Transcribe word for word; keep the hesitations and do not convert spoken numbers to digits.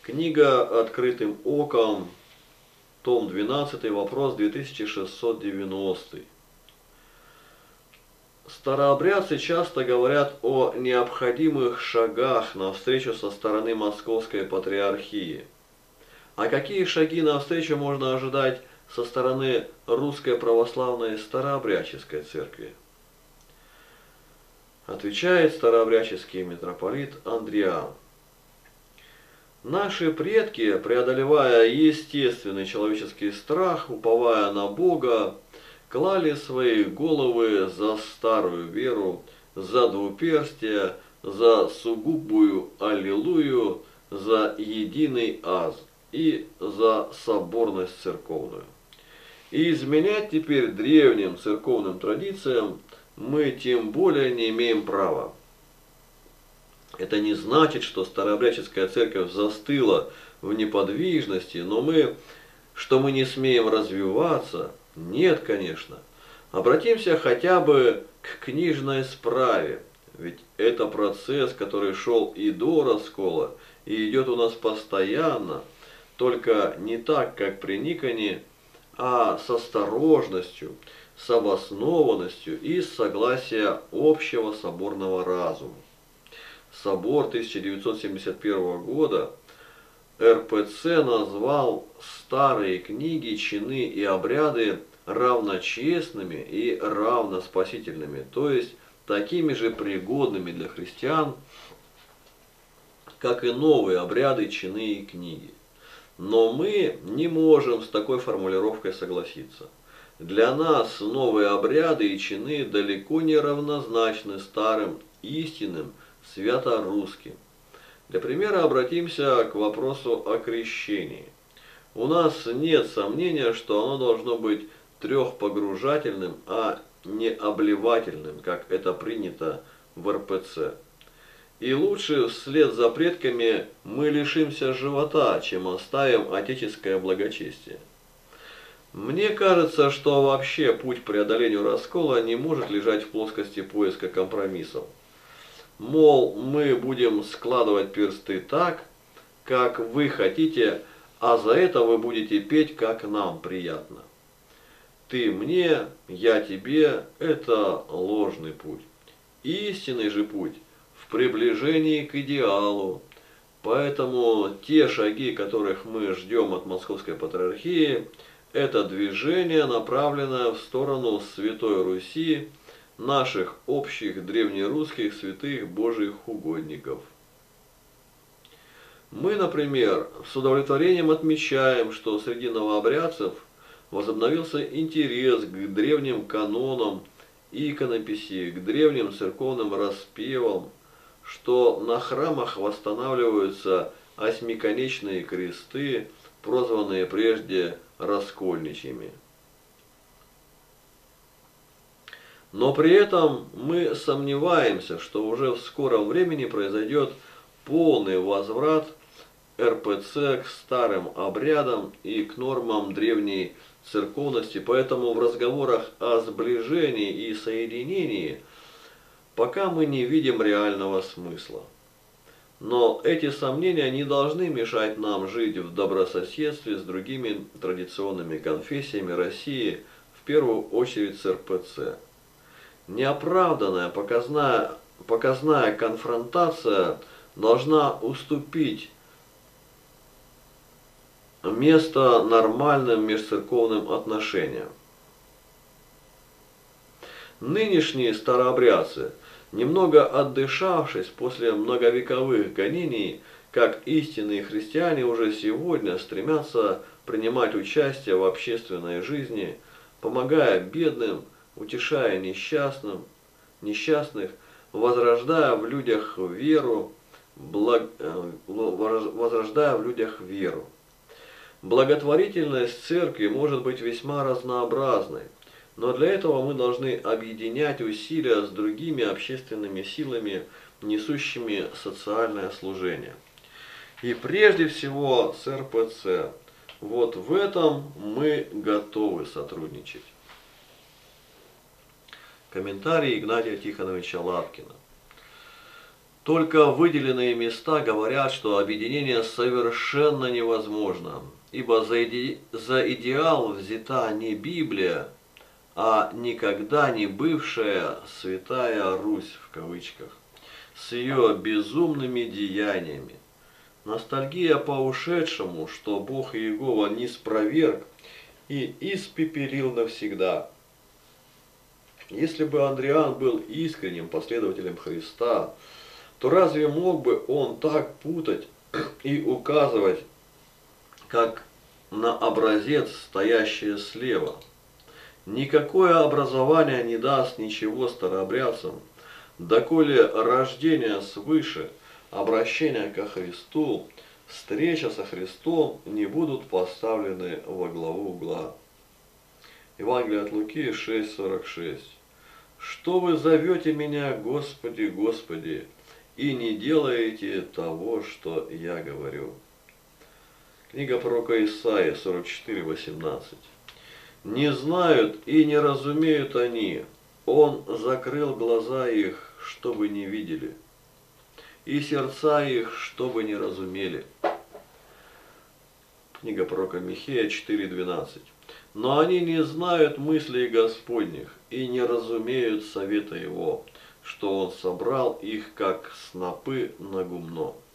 Книга «Открытым оком», том двенадцатый, вопрос две тысячи шестьсот девяностый. Старообрядцы часто говорят о необходимых шагах навстречу со стороны Московской Патриархии. А какие шаги навстречу можно ожидать со стороны Русской Православной Старообрядческой Церкви? Отвечает старообрядческий митрополит Андриан. Наши предки, преодолевая естественный человеческий страх, уповая на Бога, клали свои головы за старую веру, за двуперстие, за сугубую аллилуйю, за единый аз и за соборность церковную. И изменять теперь древним церковным традициям мы тем более не имеем права. Это не значит, что старообрядческая церковь застыла в неподвижности, но мы, что мы не смеем развиваться, нет, конечно. Обратимся хотя бы к книжной справе, ведь это процесс, который шел и до раскола, и идет у нас постоянно, только не так, как при Никоне, а с осторожностью, с обоснованностью и с согласия общего соборного разума. Собор тысяча девятьсот семьдесят первого года эр пэ цэ назвал старые книги, чины и обряды равночестными и равноспасительными, то есть такими же пригодными для христиан, как и новые обряды, чины и книги. Но мы не можем с такой формулировкой согласиться. Для нас новые обряды и чины далеко не равнозначны старым истинным, свято-русским. Для примера обратимся к вопросу о крещении. У нас нет сомнения, что оно должно быть трехпогружательным, а не обливательным, как это принято в эр пэ цэ. И лучше вслед за предками мы лишимся живота, чем оставим отеческое благочестие. Мне кажется, что вообще путь к преодолению раскола не может лежать в плоскости поиска компромиссов. Мол, мы будем складывать персты так, как вы хотите, а за это вы будете петь, как нам приятно. Ты мне, я тебе – это ложный путь. Истинный же путь в приближении к идеалу. Поэтому те шаги, которых мы ждем от Московской Патриархии, это движение, направленное в сторону Святой Руси, наших общих древнерусских святых Божьих угодников. Мы, например, с удовлетворением отмечаем, что среди новообрядцев возобновился интерес к древним канонам иконописи, к древним церковным распевам, что на храмах восстанавливаются осьмиконечные кресты, прозванные прежде раскольничьими. Но при этом мы сомневаемся, что уже в скором времени произойдет полный возврат эр пэ цэ к старым обрядам и к нормам древней церковности, поэтому в разговорах о сближении и соединении пока мы не видим реального смысла. Но эти сомнения не должны мешать нам жить в добрососедстве с другими традиционными конфессиями России, в первую очередь с эр пэ цэ. Неоправданная показная, показная конфронтация должна уступить место нормальным межцерковным отношениям. Нынешние старообрядцы, немного отдышавшись после многовековых гонений, как истинные христиане, уже сегодня стремятся принимать участие в общественной жизни, помогая бедным, утешая несчастным, несчастных, возрождая в людях веру, благ, возрождая в людях веру. Благотворительность церкви может быть весьма разнообразной, но для этого мы должны объединять усилия с другими общественными силами, несущими социальное служение. И прежде всего с эр пэ цэ. Вот в этом мы готовы сотрудничать. Комментарий Игнатия Тихоновича Лапкина. Только выделенные места говорят, что объединение совершенно невозможно, ибо за, иде... за идеал взята не Библия, а никогда не бывшая «Святая Русь» в кавычках, с ее безумными деяниями. Ностальгия по ушедшему, что Бог Иегова не спроверг и испепелил навсегда. Если бы Андриан был искренним последователем Христа, то разве мог бы он так путать и указывать, как на образец, стоящий слева? Никакое образование не даст ничего старообрядцам, доколе рождение свыше, обращение ко Христу, встреча со Христом не будут поставлены во главу угла. Евангелие от Луки шесть сорок шесть. «Что вы зовете меня, Господи, Господи, и не делаете того, что я говорю?» Книга пророка Исаии сорок четыре восемнадцать. «Не знают и не разумеют они, Он закрыл глаза их, чтобы не видели, и сердца их, чтобы не разумели». Книга пророка Михея четыре двенадцать. «Но они не знают мыслей Господних и не разумеют совета Его, что Он собрал их, как снопы на гумно».